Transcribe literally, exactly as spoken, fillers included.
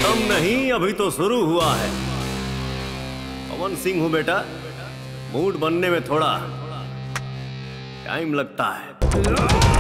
खत्म नहीं, अभी तो शुरू हुआ है। पवन सिंह हूं बेटा, मूड बनने में थोड़ा टाइम लगता है।